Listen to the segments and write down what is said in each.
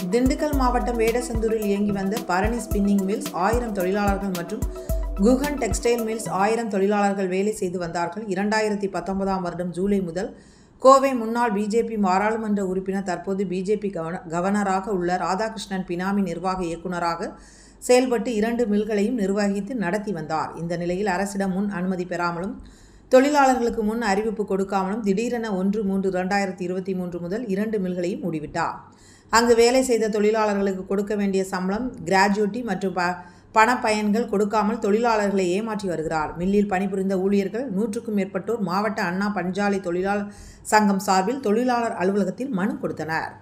திண்டுக்கல் மாவட்டம் வேடசந்தூரில் இயங்கி வந்த பரணி ஸ்பின்னிங் மில்ஸ் 1000 தொழிலாளர்கள் மற்றும் குஹன் டெக்ஸ்டைல் மில்ஸ் 1000 தொழிலாளர்கள் வேலை செய்து வந்தார்கள். 2019ஆம் வருடம் ஜூலை முதல் கோவை முன்னாள் பிஜேபி பாராளுமன்ற உறுப்பினர் தற்போது பிஜேபி கவர்னராக உள்ள ராதாகிருஷ்ணன் பினாமி நிர்வாக இயக்குநராக செயல்பட்டு 2 மில்களையும் நிர்வகித்து நடத்தி வந்தார். இந்த நிலையில் அரசிடம் முன் அனுமதி பெறாமலும் தொழிலாளர்களுக்கு முன் அறிவிப்பு கொடுக்காமலும் திடீரென 1/3/2023 முதல் 2 மில்களையும் மூடிவிட்டார். அங்கு வேலை செய்த தொழிலாளர்களுக்கு கொடுக்க வேண்டிய சம்பளம், கிராஜுவிட்டி மற்றும் பணப்பயன்கள் கொடுக்காமல் தொழிலாளர்களை ஏமாற்றி வருகிறார். மில்லில் பணிபுரிந்த ஊழியர்கள் 100க்கும் மேற்பட்டோர் மாவட்ட அண்ணா பஞ்சாலை தொழிலாளர் சங்கம் சார்பில் தொழிலாளர் அலுவலகத்தில் மனு கொடுத்தனர்.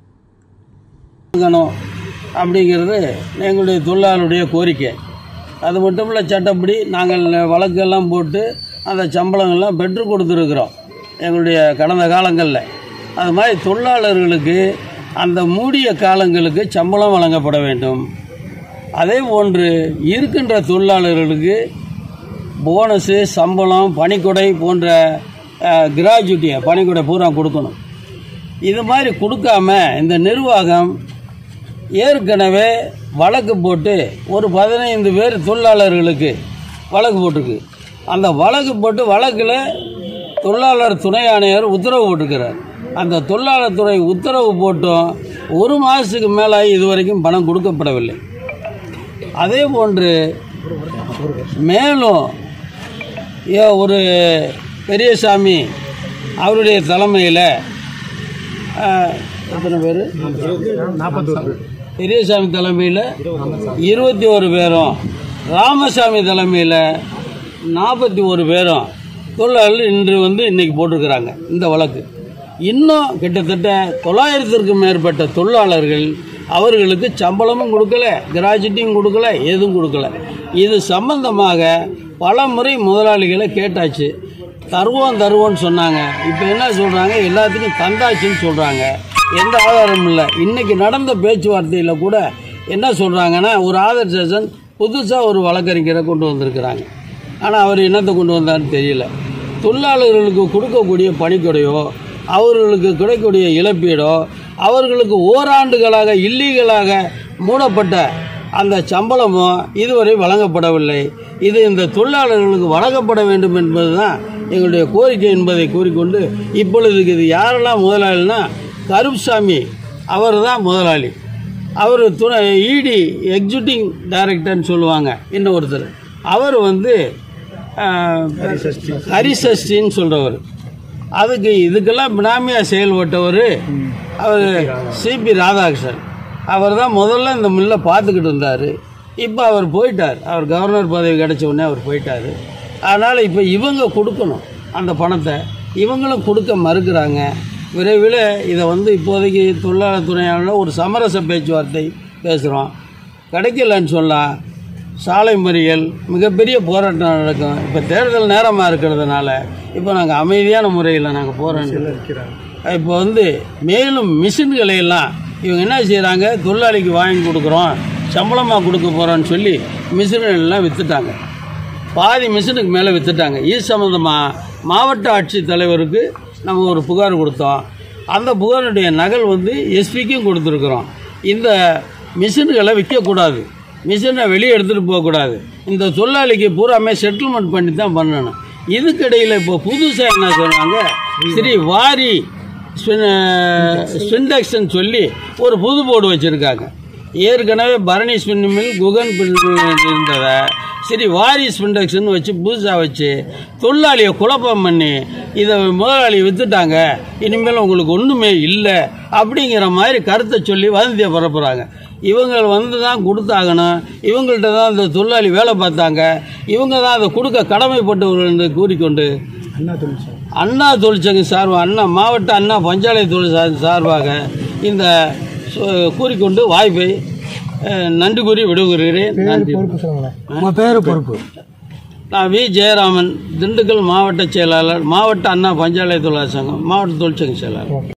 அப்படிங்கிறது எங்களுடைய தொழிலாளருடைய கோரிக்கை. அது மட்டும் இல்லை, சட்டப்படி நாங்கள் வழக்கெல்லாம் போட்டு அந்த சம்பளங்கள்லாம் பெற்று கொடுத்துருக்குறோம் எங்களுடைய கடந்த காலங்களில். அது மாதிரி தொழிலாளர்களுக்கு அந்த மூடிய காலங்களுக்கு சம்பளம் வழங்கப்பட வேண்டும். அதே போன்று இருக்கின்ற தொழிலாளர்களுக்கு போனஸு, சம்பளம், பணிக்கொடை போன்ற கிராஜுவிட்டியை பணிக்கொடை பூரா கொடுக்கணும். இது மாதிரி கொடுக்காம இந்த நிர்வாகம் ஏற்கனவே வழக்கு போட்டு ஒரு 15 பேர் தொழிலாளர்களுக்கு வழக்கு போட்டிருக்கு. அந்த வழக்கு போட்டு வழக்கில் தொழிலாளர் துணை ஆணையர் உத்தரவு போட்டிருக்கிறார். அந்த தொழிலாளர் துறை உத்தரவு போட்டும் 1 மாதத்துக்கு மேலே இதுவரைக்கும் பணம் கொடுக்கப்படவில்லை. அதே போன்று மேலும் ஒரு பெரியசாமி அவருடைய தலைமையில் எத்தனை பேர்? பெரியசாமி தலைமையில் 21 பேரும், ராமசாமி தலைமையில் 41 பேரும் தொழிலாளர்கள் இன்று இன்னைக்கு போட்டிருக்கிறாங்க இந்த வழக்கு. இன்னும் கிட்டத்தட்ட 900க்கும் மேற்பட்ட தொழிலாளர்கள் அவர்களுக்கு சம்பளமும் கொடுக்கல, கிராஜுவிட்டியும் கொடுக்கல, எதுவும் கொடுக்கல. இது சம்பந்தமாக பல முறை முதலாளிகளை கேட்டாச்சு. தருவோன்னு சொன்னாங்க. இப்போ என்ன சொல்கிறாங்க? எல்லாத்துக்கும் தந்தாச்சுன்னு சொல்கிறாங்க. எந்த ஆதாரமும் இல்லை. இன்றைக்கி நடந்த பேச்சுவார்த்தையில் கூட என்ன சொல்கிறாங்கன்னா, ஒரு ஆதர் செஷன் புதுசாக ஒரு வழக்கறிஞரை கொண்டு வந்திருக்கிறாங்க. ஆனால் அவர் என்னத்தை கொண்டு வந்தார்னு தெரியல. தொழிலாளர்களுக்கு கொடுக்கக்கூடிய பணிக்கொடையோ, அவர்களுக்கு கிடைக்கக்கூடிய இழப்பீடோ, அவர்களுக்கு ஓராண்டுகளாக இல்லீகலாக மூடப்பட்ட அந்த சம்பளமோ இதுவரை வழங்கப்படவில்லை. இது இந்த தொழிலாளர்களுக்கு வழங்கப்பட வேண்டும் என்பது தான் எங்களுடைய கோரிக்கை என்பதை கூறிக்கொண்டு, இப்பொழுதுக்கு இது யாரெல்லாம் முதலாளினா, கருப்சாமி அவர் தான் முதலாளி. அவர் துணை இடி எக்ஸிக்யூட்டிவ் டைரக்டர்னு சொல்லுவாங்க. இன்னொருத்தர் அவர் ஹரிசஷ்டின்னு சொல்கிறவர். இதுக்கெல்லாம் பினாமியாக செயல்பட்டவர் அவர் சிபி ராதாகிருஷ்ணன். அவர் தான் முதல்ல இந்த மில்லை பார்த்துக்கிட்டு இருந்தார். இப்போ அவர் போயிட்டார். அவர் கவர்னர் பதவி கிடைச்ச உடனே அவர் போயிட்டார். அதனால் இப்போ இவங்க கொடுக்கணும் அந்த பணத்தை. இவங்களும் கொடுக்க மறுக்கிறாங்க. விரைவில் இதை இப்போதைக்கு தொழிலாளர் துணையாளர் ஒரு சமரச பேச்சுவார்த்தை பேசுகிறோம். கிடைக்கலன்னு சொன்னால் சாலை மறியல், மிகப்பெரிய போராட்டம் நடக்கும். இப்போ தேர்தல் நேரமாக இருக்கிறதுனால இப்போ நாங்கள் அமைதியான முறையில் நாங்கள் போராட்டம். இப்போ மேலும் மிஷின்களை எல்லாம் இவங்க என்ன செய்கிறாங்க, தொழிலாளிக்கு வாங்கி கொடுக்குறோம், சம்பளமாக கொடுக்க போகிறோன்னு சொல்லி மிஷின்கள் எல்லாம் விற்றுட்டாங்க. பாதி மிஷினுக்கு மேலே விற்றுட்டாங்க. இது சம்மந்தமாக மாவட்ட ஆட்சித்தலைவருக்கு நம்ம ஒரு புகார் கொடுத்தோம். அந்த புகாருடைய நகல் எஸ்பிக்கும் கொடுத்துருக்குறோம். இந்த மிஷின்களை விற்கக்கூடாது, மிஷினை வெளியே எடுத்துகிட்டு போகக்கூடாது, இந்த தொழிலாளிக்கு பூராமே செட்டில்மெண்ட் பண்ணி தான் பண்ணணும். இதுக்கிடையில் இப்போ புதுசாக என்ன சொல்கிறாங்க, ஸ்ரீ வாரி ஸ்பின்டெக்ஸ்ன்னு சொல்லி ஒரு புது போர்டு வச்சுருக்காங்க. ஏற்கனவே பரணி ஸ்பின் மில், குகன் இருந்ததை சரி வாரி ஸ்பின்டெக்ஸ்ன்னு வச்சு புதுசாக வச்சு தொழிலாளியை குழப்பம் பண்ணி இதை முதலாளி விற்றுட்டாங்க. இனிமேல் உங்களுக்கு ஒன்றுமே இல்லை அப்படிங்கிற மாதிரி கருத்தை சொல்லி வதந்தியை பரப்புகிறாங்க. இவங்க தான் கொடுத்தாகணும், இவங்கள்ட்ட தான் இந்த தொழிலாளி வேலை பார்த்தாங்க, இவங்க தான் அதை கொடுக்க கடமைப்பட்டவர்கள் என்று கூறிக்கொண்டு அண்ணா தொழிற்சங்கம் சார்பாக, மாவட்ட அண்ணா பஞ்சாலை தொழில் சார்பாக இந்த கூறிக்கொண்டு வாய்ப்பை நன்றி கூறி விடுகிறேன். நன்றி. நான் வி. ஜெயராமன், திண்டுக்கல் மாவட்ட செயலாளர், மாவட்ட அண்ணா பஞ்சாலை தொழிலாளர் சங்கம், மாவட்ட தொழிற்சங்க செயலாளர்.